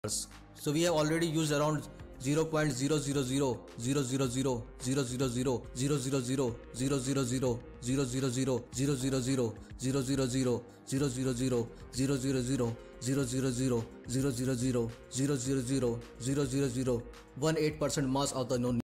So we have already used around 0.0000000000000000000000000000000000000000000000000000000000000000000000000000000000000000000000000000000000000 18% mass of the known